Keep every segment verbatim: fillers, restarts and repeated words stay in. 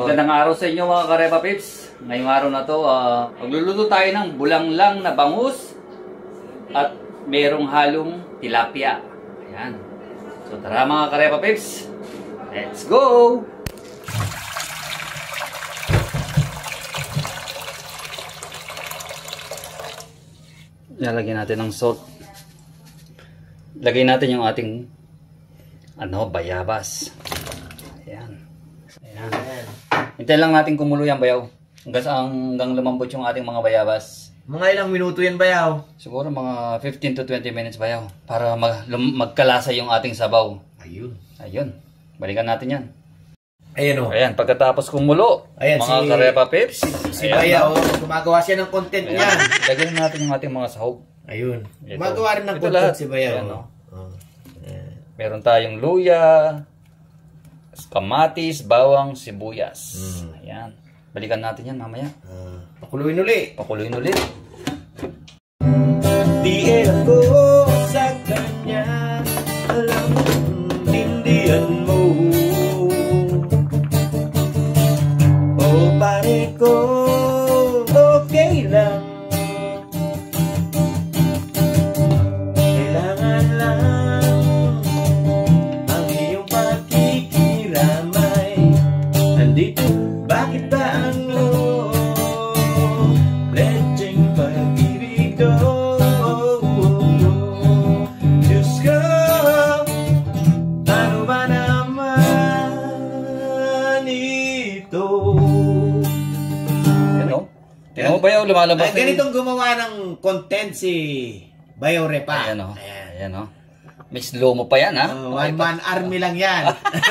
Magandang araw sa inyo mga Karepa Pips. Ngayong araw na to, uh, magluluto tayo ng bulanglang na bangus at merong halong tilapia. Ayan. So tara mga Karepa Pips, let's go! Lalagyan natin ng salt. Lagay natin yung ating ano, bayabas. Ayan. Ayan. Hintayin lang natin kumulo yan, bayaw. Hanggang, hanggang lumambot yung ating mga bayabas. Mga ilang minuto yan, bayaw? Siguro mga fifteen to twenty minutes, bayaw. Para mag, magkalasa yung ating sabaw. Ayun. Ayun. Balikan natin yan. Ayan o. Ayan, pagkatapos kumulo, ayan, mga si, Karepa Pips. Si bayaw, gumagawa siya ng content niya. Lagyan natin yung ating mga sahog. Ayun. Ito. Gumagawa rin ng Ito content lahat. si bayaw. Ayan, no? Oh. Ayan. Meron tayong luya, kamatis, bawang, sibuyas. Mm. Ayan. Balikan natin yan mamaya. Uh, pakuluin uli. Pakuluin ulit. Di ako sa kanya, alam tindihan mo. O pare ko, okay lang. Kailangan lang ang iyong pakikiramay. Nandito, bakit ba ang loob? Lecheng pag-ibig ko. Diyos ko, ano ba naman ito? Ano? Tingnan mo bayaw, lumalabas Ay, ganitong gumawa ng content si Bayaw Repa. Ayan o. Ayan o. May slow mo pa yan ha? Oh, one man army lang yan.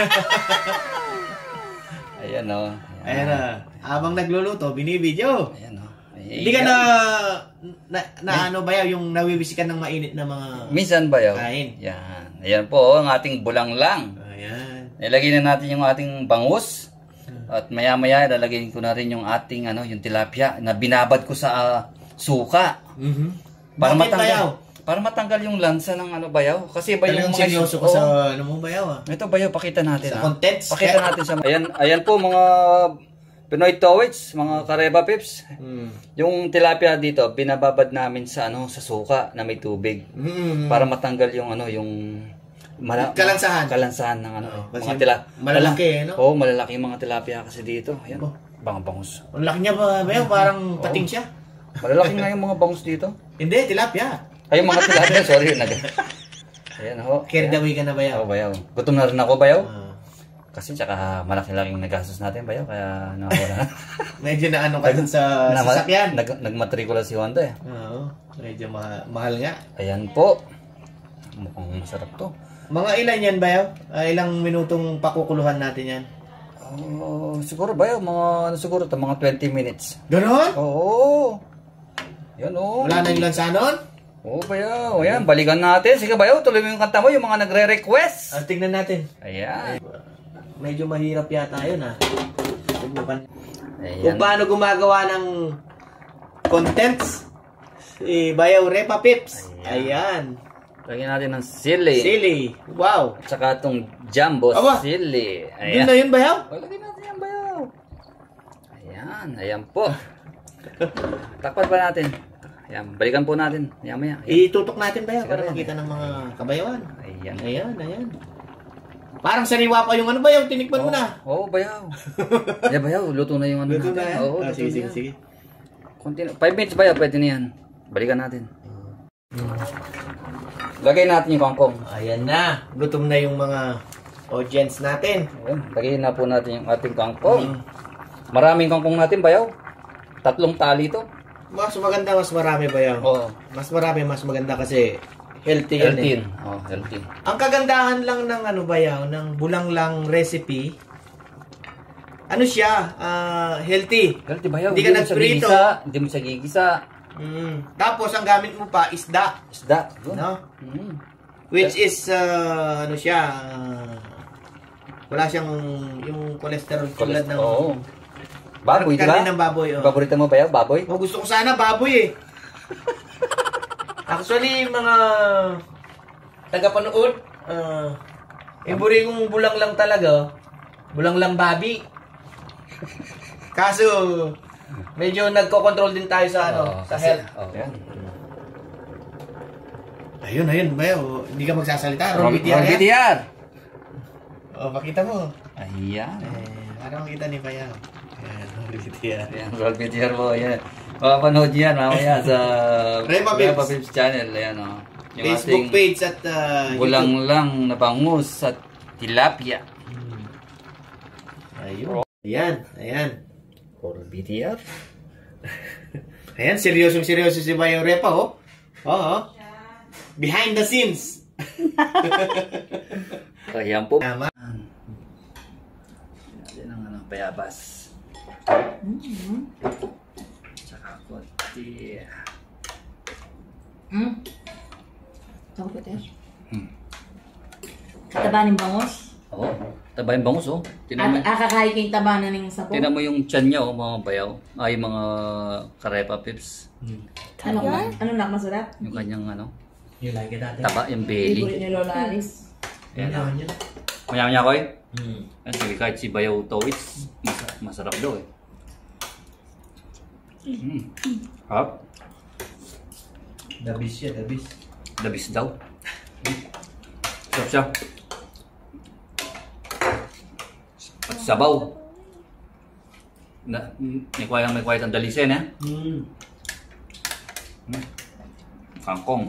Ayan o. Ayan na. Habang nagluluto, binibidyo. Ayan o. Hindi ka na, na, na ano Bayaw, yung nawiwisikan ng mainit na mga minsan bayaw. kain. Yan. Ayan po ang ating bulanglang. Ayan. Nilagay na natin yung ating bangus. At maya maya lalagyan ko na rin yung ating ano, yung tilapia na binabad ko sa uh, suka. Mm-hmm. Para Bakit, matanggal. bayaw? Para matanggal yung lansa ng ano bayaw. Kasi ba yung Talagang mga seryoso ka oh, sa ano mo bayaw ah. ito bayaw, pakita natin Sa ha. contents. Pakita natin sa ayan, ayan po mga Pinoy Towits, mga Karepa Pips. Mm. Yung tilapia dito, binababad namin sa ano, sa suka na may tubig. Mm. Para matanggal yung ano, yung mala Kalansahan. Kalansahan ng ano, Oh, mga tila malalaki, no? Oo, oh, malalaki yung mga tilapia kasi dito. Ayan. Oh. Bang bangus. Ang laki niya ba, bayaw? Parang pating siya. Malalaki nga yung mga bangus dito. Hindi, tilapia. Ay, yung mga tilapia, sorry. Nag Ayan ho. Carried away ka na bayaw. Oh, bayaw. Gutom na rin ako, bayaw. Ah. Kasi tsaka malaki-laking nagastos natin, bayaw. Kaya nakawala. Medyo na ano ka dun sa Na- sasakyan. Nag nagmatrikula si Honda eh. Oo, medyo ma mahal nga. Ayan po. Mukhang masarap to. Mga ilan yan bayaw? Ah, ilang minutong pakukuluhan natin yan? Oh, siguro bayaw, mga ano siguro to, mga twenty minutes. Ganon? Oo. Yan oh. Wala na yung lansanon? Oo, bayaw. Ayan, balikan natin. Sige bayaw, tuloy mo yung kanta mo, yung mga nagre-request. Ah, tingnan natin. Ayan. Medyo mahirap yata yun ah. Subukan. Ayan. Kung paano gumagawa ng contents si Bayaw Repa Pips. Ayan. Lagyan natin ng sili. Sili. Wow. At saka itong jumbo Aba. sili. Yun na yun Bayaw? O, lagyan natin yan, bayaw. Ayan, ayan po. Takpan pa natin. Ayan, balikan po natin. Ayan, maya. Itutok natin Bayaw para Sige. makita ng mga kabayawan. Ayan. Ayan, ayan. Parang sariwa pa yung ano Bayaw, tinikman mo na. Oo, oh, bayaw. Ayan, bayaw, luto na yung ano Luto na natin. yan? Oo, Ah, luto sige, na sige, yan. sige. Konti na. Five minutes bayaw, pwede na yan. Balikan natin. Lagay natin yung kangkong. Ayan na. Gutom na yung mga audience natin. Ayan, lagay na po natin yung ating kangkong. Maraming kangkong natin, bayaw. Tatlong tali to. Mas maganda, mas marami Bayaw. Oo. Mas marami, mas maganda kasi healthy yan Healthy. eh. Oh, healthy. Ang kagandahan lang ng ano Bayaw, ng bulanglang recipe, ano siya, ah, healthy. Healthy bayaw. Hindi ka mo siya nagprito. gigisa, Hindi mo siya gigisa. Mm. Tapos ang gamit mo pa isda, Isda. Yun. no? Mm. Which is ah, ano siya, ah, wala siyang yung cholesterol tulad ng Oo. Baboy, di ba? karne ng baboy. Oh. Paborito mo bayaw? Baboy? Oh, gusto ko sana baboy eh. Actually, mga tagapanood, uh, iburi kong bulang lang talaga. Bulang lang babi. Kaso, medyo nagko-control din tayo sa ano, Oo, sa kasi- health. oo, yan. Ayun, ayun, bayaw. Hindi ka magsasalita. Roll Roll B T R roll B T yan. R. Oh, pakita mo. Ayan. Eh, para makita ni bayaw. Ayan, roll B T R. Ayan, roll B T R po. Ayan. Makapanood yan mamaya sa Repa Pips. Repa Pips channel. Ayan, oh. Yung Facebook ating page at uh, bulang lang na bangus at tilapia. YouTube. Ayun. Ayan, ayan. Roll B T R. Ayan, seryosong seryoso si Bayaw Repa, oh. Oo. Behind the scenes. Ayan po. Tama. Ayan ang ano, bayabas. Tsaka konti. Hmm? Tawag ko, Tesh. Hmm. Katabanin bangus. Oo. Taba yung bangus, oh. Tinan mo, At akakahay kayong tabanan ng sapo. tinan mo yung tiyan niya, oh, mga bayaw. Ay, mga Karepa Pips. Ano na? Ano na? Masarap? Yung kanyang ano, You like it, ate? taba, yung belly. Favorite ni Lola Alice. Ayan, oh. Ayan. Maya-maya ko eh. Hmm. Yan, sige, kahit si Bayaw Towits, mas- masarap daw eh. Mm. Harap. Dabis siya, dabis. Labis daw. Sarap siya. At sabaw. Na, may kwayang may kwayang dalisen eh. Hmm. Mm. Kangkong.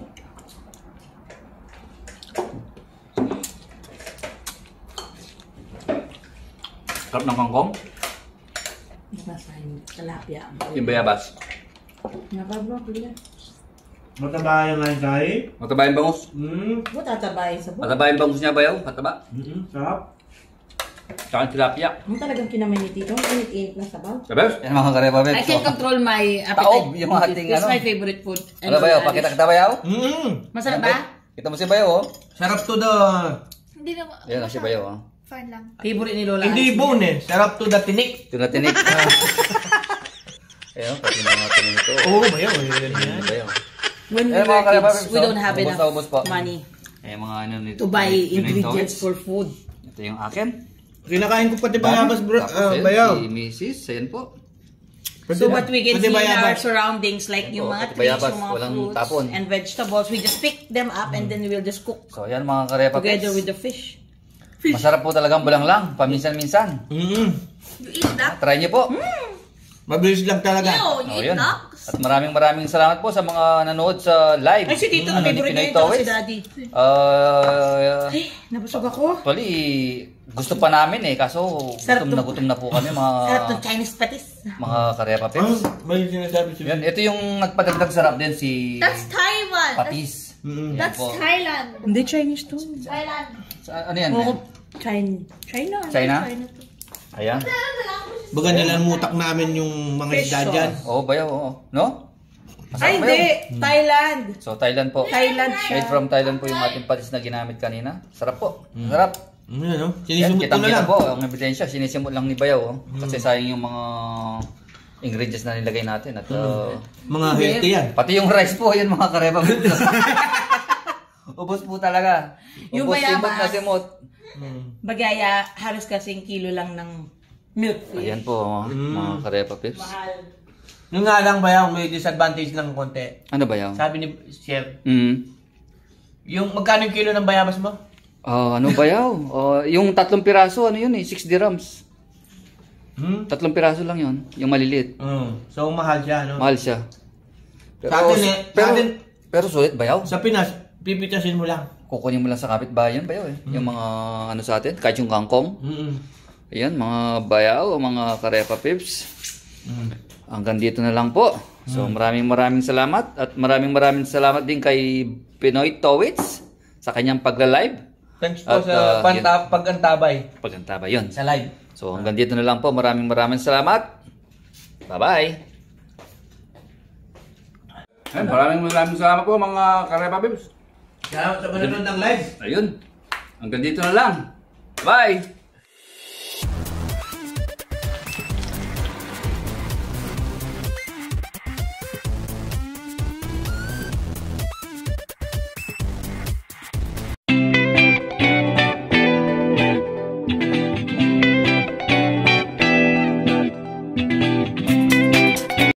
Sarap ng kangkong. Nasa yung talapia. Yung bayabas. Nakabro, kuya. Mataba yung angay. Mataba yung bangus. Hmm. Ba't tatabay sa buwan? Mataba yung bangus niya bayaw. Mataba. Hmm, sarap. Tsaka yung tilapia. Ano talagang kinamin ni Tito? Init-init na sabaw. Sabes? Yan mga karepa bebs. I can control my appetite. Taob, yung ating It's ano. my favorite food. Ano bayaw? Pakita kita bayaw? Hmm. Masarap ba? Kita mo si bayaw oh. Sarap to the... Hindi naman. Yan ang si bayaw oh. Fine lang. Favorite ni Lola Hindi Alice. bone eh. Sarap to the tinik. Ito na tinik. Ayun, pati na mga tinik ito. Oo, oh, bayaw. Ayan Ayun, yan. bayaw. When we Eh, mga were karepa kids, bebs, we oh. don't have Ubos enough na ubos po. money Eh, mga ano nito. to buy Pinoy ingredients Towits. for food. Ito yung akin. Kinakain ko pati bayabas, bro. Tapos Ah, ayun, bayaw. si Missus Ayun po. So what we can Pati see in our bayabas. surroundings, like yung Oo, mga pati trees, bayabas, yung mga walang fruits tapon. and vegetables, we just pick them up and then we will just cook So ayan mga karepa together bebs. with the fish. Masarap po talagang bulang lang. Paminsan-minsan. Mm. You eat duck? Try niyo po. Mabilis lang talaga. No, Oh, you eat yun. ducks? At maraming maraming salamat po sa mga nanood sa live. Ay, si Tito, Ano, ni favorite Pinoy niya ito si Towits. Daddy. Uh, Ay, nabusog ako. actually, gusto pa namin eh. Kaso Sarap gutom na to. gutom na po kami mga Sarap ng Chinese patis. mga karepa Ah, peps. may sinasabi si... Yan, ito yung nagpadagdag sarap din si That's Taiwan. That's, Patis. Mm. that's po. Thailand. Hindi Chinese to. Thailand. Sa, ano yan? Oo, China. China. China? China to. Ayan. Baga nilamutak namin yung mga Fish isda sauce. dyan. Oo, bayaw, oo. No? Masarap Ay, ba hindi. yun? Thailand. So, Thailand po. Thailand siya. Made from Thailand po yung ating patis na ginamit kanina. Sarap po. Sarap. Mm, yan, no? Yan, Sinisimot ko na kitang-kita lang. po. Ang ebidensya, sinisimot lang ni Bayaw. Oh. Kasi sayang yung mga ingredients na nilagay natin. At uh, Mga healthy yan. pati yung rice po, yan mga kareba. Ubos po talaga. Yung Ubos, simot bayabas. na simot. Mm. Bagaya, halos kasing kilo lang ng milk fish. Ayan po, oh, mga kareba pips. Mahal. Yung nga lang ba may disadvantage ng konti. Ano Bayaw? Sabi ni Chef, Mm. yung magkano yung kilo ng bayabas mo? Oh, ano Bayaw? Oh, yung tatlong piraso, ano yun eh, six dirhams. Hmm? Tatlong piraso lang yun, yung maliliit. Mm. So, mahal siya, no? Mahal siya. Sa atin eh, sa pero, atin, pero sulit Bayaw. sa Pinas, pipitasin mo lang. Kukunin mo lang sa kapitbayan Bayaw eh. Yung mga ano sa atin, kahit yung kangkong. Mm. Ayan, mga Bayaw, mga karepa pips. Mm. Hanggang dito na lang po. So maraming maraming salamat at maraming maraming salamat din kay Pinoy Towits sa kanyang pagla-live. Thanks po At, sa uh, panta- pag-antabay Pagkantaba yun. sa live. So hanggang dito na lang po. Maraming maraming salamat. Bye-bye. Ayun, maraming maraming salamat po mga karepa pips. Salamat sa manonood ng live. Ayun. Hanggang dito na lang. Bye!